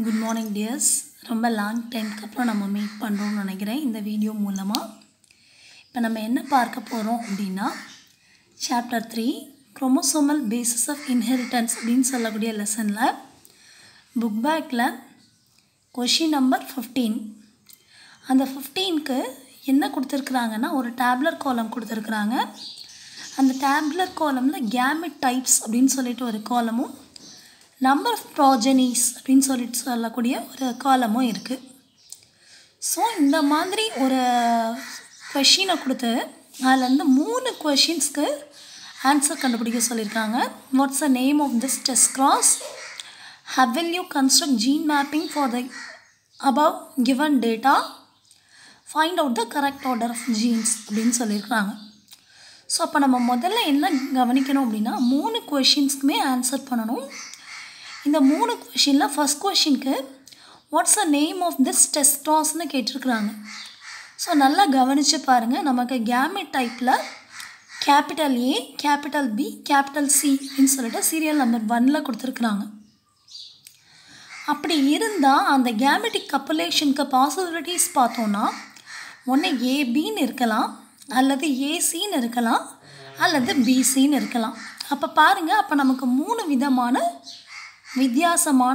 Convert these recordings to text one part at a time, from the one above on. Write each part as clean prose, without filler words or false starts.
Good morning dears. ரொம்ப long டைம்க்கு அப்புறம் நம்ம மீட் பண்ணுறோம்னு நினைக்கிறேன் இந்த வீடியோ மூலமாக. இப்போ நம்ம என்ன பார்க்க போகிறோம் அப்படின்னா chapter 3 chromosomal basis of inheritance அப்படின்னு சொல்லக்கூடிய லெசனில் புக் பேக்கில் கொஷின் நம்பர் 15. அந்த 15க்கு என்ன கொடுத்துருக்குறாங்கன்னா ஒரு டேப்லர் காலம் கொடுத்துருக்குறாங்க. அந்த டேப்லர் காலமில் கேமெட் டைப்ஸ் அப்படின்னு சொல்லிட்டு ஒரு காலமும் நம்பர் ஆஃப் ப்ராஜெனிஸ் அப்படின்னு சொல்லிட்டு சொல்லக்கூடிய ஒரு காலமும் இருக்குது. ஸோ இந்த மாதிரி ஒரு கொஷினை கொடுத்து அதிலேருந்து 3 கொஷின்ஸ்க்கு ஆன்சர் கண்டுபிடிக்க சொல்லியிருக்காங்க. What's the name of this test cross, how will you construct gene mapping for the above given data, find out the correct order of genes அப்படின்னு சொல்லியிருக்காங்க. ஸோ அப்போ நம்ம முதல்ல என்ன கவனிக்கணும் அப்படின்னா 3 கொஷின்ஸ்க்குமே ஆன்சர் பண்ணணும். இந்த 3 கொஷினில் ஃபஸ்ட் கொஷினுக்கு what's the name of this test கிராஸ்னு கேட்டிருக்கிறாங்க. ஸோ நல்லா கவனித்து பாருங்கள். நமக்கு கேமெட் டைப்பில் capital A, capital B, capital C அப்படின்னு சொல்லிட்டு சீரியல் நம்பர் 1ல் கொடுத்துருக்குறாங்க. அப்படி இருந்தால் அந்த கேமெட்டிக் கப்புலேஷனுக்கு பாசிபிலிட்டிஸ் பார்த்தோன்னா ஒன்று ஏபின்னு இருக்கலாம், அல்லது ஏசின்னு இருக்கலாம், அல்லது பிசின்னு இருக்கலாம். அப்போ பாருங்கள், அப்போ நமக்கு 3 விதமான வித்தியாசமான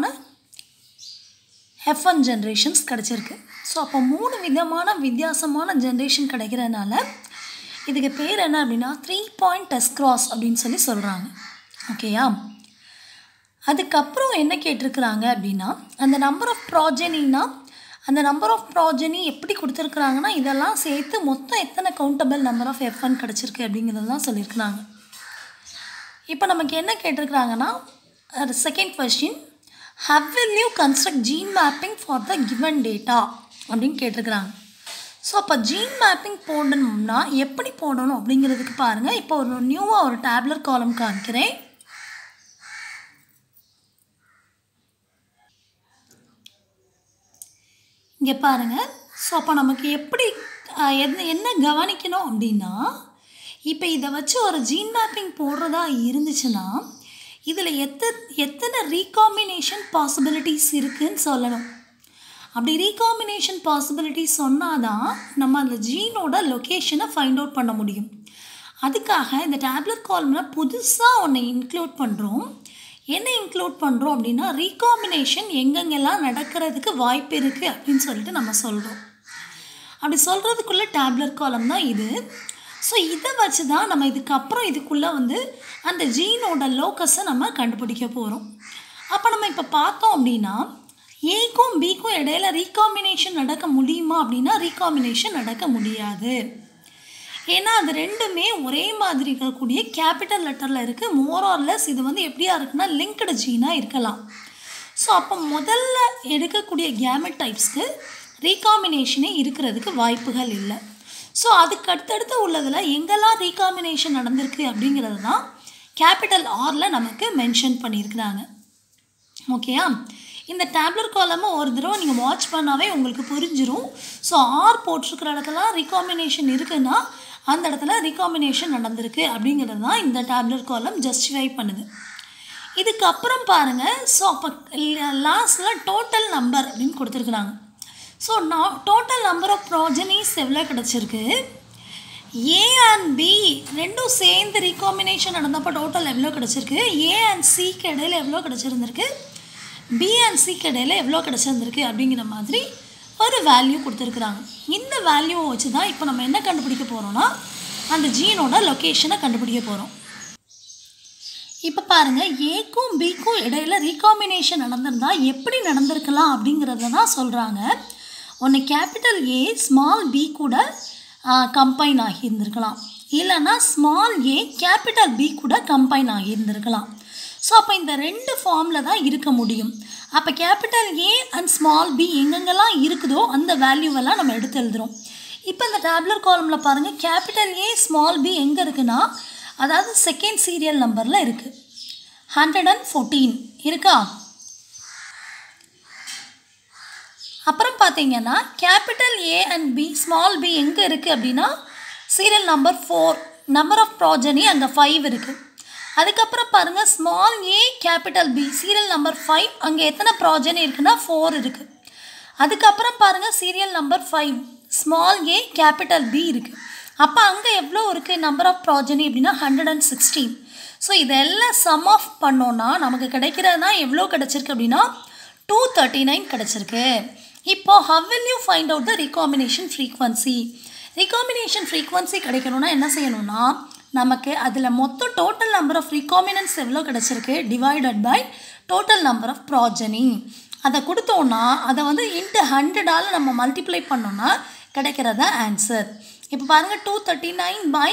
F1 ஜென்ரேஷன்ஸ் கிடச்சிருக்கு. ஸோ அப்போ 3 விதமான வித்தியாசமான ஜென்ரேஷன் கிடைக்கிறதுனால இதுக்கு பேர் என்ன அப்படின்னா 3 பாயிண்ட் டெஸ்ட் கிராஸ் அப்படின்னு சொல்லி சொல்கிறாங்க. ஓகேயா? அதுக்கப்புறம் என்ன கேட்டிருக்கிறாங்க அப்படின்னா அந்த நம்பர் ஆஃப் ப்ராஜெனின்னா அந்த நம்பர் ஆஃப் ப்ராஜெனி எப்படி கொடுத்துருக்குறாங்கன்னா இதெல்லாம் சேர்த்து மொத்தம் எத்தனை கவுண்டபிள் நம்பர் ஆஃப் F1 கிடச்சிருக்கு அப்படிங்கிறதெல்லாம் சொல்லியிருக்கிறாங்க. இப்போ நமக்கு என்ன கேட்டிருக்கிறாங்கன்னா second question, how will you construct gene mapping for the given data அப்படின்னு கேட்டிருக்கிறாங்க. ஸோ அப்போ ஜீன் மேப்பிங் போடணும்னா எப்படி போடணும் அப்படிங்கிறதுக்கு பாருங்கள். இப்போ ஒரு நியூவாக ஒரு டேப்லர் காலம் காமிக்கிறேன். இங்கே பாருங்கள். ஸோ அப்போ நமக்கு எப்படி என்ன கவனிக்கணும் அப்படின்னா இப்போ இதை வச்சு ஒரு ஜீன் மேப்பிங் போடுறதா இருந்துச்சுன்னா இதில் எத்தனை ரீகாம்பினேஷன் பாசிபிலிட்டிஸ் இருக்குதுன்னு சொல்லணும். அப்படி ரீகாம்பினேஷன் பாசிபிலிட்டிஸ் சொன்னால் தான் நம்ம அந்த ஜீனோட லொக்கேஷனை ஃபைண்ட் அவுட் பண்ண முடியும். அதுக்காக இந்த டேப்லெட் காலமில் புதுசாக ஒன்று இன்க்ளூட் பண்ணுறோம். என்ன இன்க்ளூட் பண்ணுறோம் அப்படின்னா ரீகாம்பினேஷன் எங்கெங்கெல்லாம் நடக்கிறதுக்கு வாய்ப்பு இருக்குது அப்படின்னு சொல்லிட்டு நம்ம சொல்கிறோம். அப்படி சொல்கிறதுக்குள்ளே டேப்லெட் காலம் தான் இது. ஸோ இதை வச்சு தான் நம்ம இதுக்கப்புறம் இதுக்குள்ளே அந்த ஜீனோட லோக்கஸை நம்ம கண்டுபிடிக்க போகிறோம். அப்போ நம்ம இப்போ பார்த்தோம் அப்படின்னா ஏக்கும் பிக்கும் இடையில ரீகாம்பினேஷன் நடக்க முடியுமா அப்படின்னா ரீகாம்பினேஷன் நடக்க முடியாது. ஏன்னா அது ரெண்டுமே ஒரே மாதிரி இருக்கக்கூடிய கேபிட்டல் லெட்டரில் இருக்குது. மோர் ஆர் லெஸ் இது எப்படியா இருக்குன்னா லிங்க்டு ஜீனாக இருக்கலாம். ஸோ அப்போ முதல்ல எடுக்கக்கூடிய கேமெட் டைப்ஸ்க்கு ரீகாம்பினேஷனே இருக்கிறதுக்கு வாய்ப்புகள் இல்லை. ஸோ அதுக்கு அடுத்தடுத்து உள்ளதில் எங்கெல்லாம் ரீகாம்பினேஷன் நடந்திருக்கு அப்படிங்கிறது தான் கேபிட்டல் ஆரில் நமக்கு மென்ஷன் பண்ணியிருக்கிறாங்க. ஓகேயா? இந்த டேப்லர் காலமை ஒரு தடவை நீங்கள் வாட்ச் பண்ணாவே உங்களுக்கு புரிஞ்சிடும். ஸோ ஆர் போட்டிருக்கிற இடத்துல ரீகாம்பினேஷன் இருக்குன்னா அந்த இடத்துல ரீகாம்பினேஷன் நடந்திருக்கு அப்படிங்கிறது தான் இந்த டேப்லர் காலம் ஜஸ்டிஃபை பண்ணுது. இதுக்கப்புறம் பாருங்கள். ஸோ அப்போ லாஸ்ட்டில் டோட்டல் நம்பர் அப்படின்னு கொடுத்துருக்குறாங்க. So total number of progenies எவ்வளோ கிடச்சிருக்கு, ஏ அண்ட் பி ரெண்டும் சேர்ந்து ரீகாம்பினேஷன் நடந்தப்போ டோட்டல் எவ்வளோ கிடச்சிருக்கு, ஏ அண்ட் சிக்கு இடையில் எவ்வளோ கிடச்சிருந்துருக்கு, பி அண்ட் சிக்கு இடையில் எவ்வளோ கிடச்சிருந்துருக்கு அப்படிங்கிற மாதிரி ஒரு வேல்யூ கொடுத்துருக்குறாங்க. இந்த வேல்யூவை வச்சு தான் இப்போ நம்ம என்ன கண்டுபிடிக்க போகிறோம்னா அந்த ஜீனோட லொக்கேஷனை கண்டுபிடிக்க போகிறோம். இப்போ பாருங்கள், ஏக்கும் பிக்கும் இடையில் ரீகாம்பினேஷன் நடந்திருந்தால் எப்படி நடந்திருக்கலாம் அப்படிங்கிறத தான் சொல்கிறாங்க. ஒன்று கேபிட்டல் ஏ ஸ்மால் பி கூட கம்பைன் ஆகியிருந்திருக்கலாம், இல்லைன்னா ஸ்மால் ஏ கேபிட்டல் பி கூட கம்பைன் ஆகியிருந்திருக்கலாம். ஸோ அப்போ இந்த 2 ஃபார்மில் தான் இருக்க முடியும். அப்போ capital A and small B எங்கெங்கெல்லாம் இருக்குதோ அந்த வேல்யூவெல்லாம் நம்ம எடுத்து எழுதுகிறோம். இப்போ இந்த டேப்லர் காலமில் பாருங்கள், கேபிட்டல் ஏ ஸ்மால் பி எங்கே இருக்குன்னா அதாவது செகண்ட் சீரியல் நம்பரில் இருக்குது, 114 இருக்கா. அப்புறம் பார்த்தீங்கன்னா capital A and B small B எங்கே இருக்குது அப்படின்னா serial number 4, number of progeny அங்கே 5 இருக்குது. அதுக்கப்புறம் பாருங்கள் small A capital B serial number 5 அங்கே எத்தனை ப்ராஜனி இருக்குன்னா 4 இருக்குது. அதுக்கப்புறம் பாருங்கள் serial number 5 small A capital B இருக்குது. அப்போ அங்கே எவ்வளோ இருக்குது நம்பர் ஆஃப் ப்ராஜனி அப்படின்னா 116. ஸோ இதெல்லாம் சம் ஆஃப் பண்ணோன்னா நமக்கு கிடைக்கிறதுனா எவ்வளோ கிடச்சிருக்கு அப்படின்னா 239 கிடச்சிருக்கு. இப்போது how will you find out the recombination frequency? recombination frequency கிடைக்கணும்னா என்ன செய்யணும்னா நமக்கு அதில் மொத்தம் டோட்டல் நம்பர் ஆஃப் recombinants எவ்வளோ கிடச்சிருக்கு divided by total number of progeny அதை கொடுத்தோன்னா அதை வந்து இன்ட்டு 100ஆல் நம்ம மல்டிப்ளை பண்ணோன்னா கிடைக்கிறத ஆன்சர். இப்போ பாருங்கள் 239 பை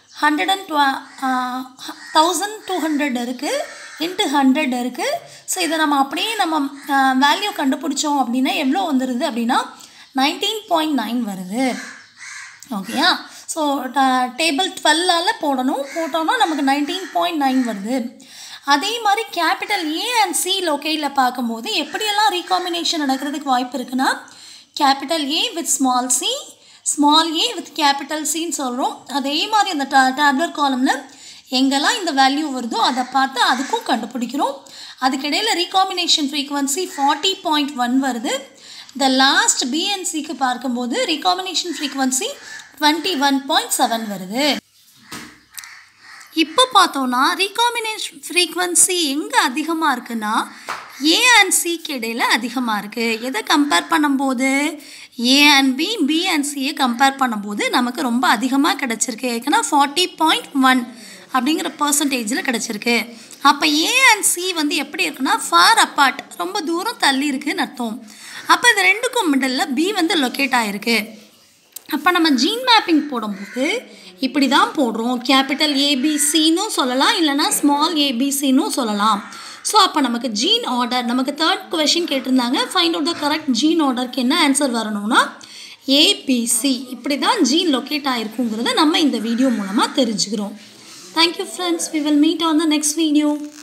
1200 இருக்குது இன்ட்டு 100 இருக்குது. ஸோ இதை நம்ம அப்படியே நம்ம வேல்யூ கண்டுபிடிச்சோம் அப்படின்னா எவ்வளோ வந்துடுது அப்படின்னா 19.9 வருது. ஓகேயா? ஸோ டேபிள் 12ஆல் போட்டோம்னா நமக்கு 19.9 வருது. அதே மாதிரி கேபிட்டல் ஏ அண்ட் சி லோக்கேட்டில் பார்க்கும்போது எப்படியெல்லாம் ரீகாம்பினேஷன் நடக்கிறதுக்கு வாய்ப்பு இருக்குன்னா capital A with small C small A with capital சின்னு சொல்கிறோம். அதே மாதிரி அந்த டேப்லர் காலமில் எங்கெல்லாம் இந்த வேல்யூ வருதோ அதை பார்த்து அதுக்கும் கண்டுபிடிக்கிறோம். அதுக்கிடையில் ரீகாம்பினேஷன் ஃப்ரீக்வன்சி 40.1 வருது. இந்த லாஸ்ட் பிஎன்சிக்கு பார்க்கும்போது ரீகாம்பினேஷன் ஃப்ரீக்வன்சி 21.7 வருது. இப்போ பார்த்தோன்னா ரீகாம்பினேஷன் ஃப்ரீக்வன்சி எங்கே அதிகமாக இருக்குன்னா ஏ அண்ட் சிக்கு இடையில் அதிகமாக இருக்குது. எதை கம்பேர் பண்ணும்போது A and B B and சியை கம்பேர் பண்ணும்போது நமக்கு ரொம்ப அதிகமாக கிடச்சிருக்கு. ஏன்னா 40.1 அப்படிங்கிற பர்சன்டேஜில் கிடச்சிருக்கு. அப்போ ஏ அண்ட் சி வந்து எப்படி இருக்குன்னா ஃபார் அப்பார்ட் ரொம்ப தூரம் தள்ளி இருக்குதுன்னு அர்த்தம். அப்போ இது ரெண்டுக்கும் மிடலில் பி வந்து லொக்கேட் ஆகிருக்கு. அப்போ நம்ம ஜீன் மேப்பிங் போடும்போது இப்படி தான் போடுறோம். கேபிட்டல் ஏபிசின்னு சொல்லலாம், இல்லைனா ஸ்மால் ஏபிசின்னு சொல்லலாம். ஸோ அப்போ நமக்கு ஜீன் ஆர்டர் நமக்கு 3rd கொஷின் கேட்டிருந்தாங்க. Find out the correct gene ஆர்டருக்கு என்ன ஆன்சர் வரணும்னா ஏபிசி. இப்படி தான் ஜீன் லொக்கேட் ஆகிருக்குங்கிறத நம்ம இந்த வீடியோ மூலமாக தெரிஞ்சுக்கிறோம். Thank you friends. We will meet on the next video.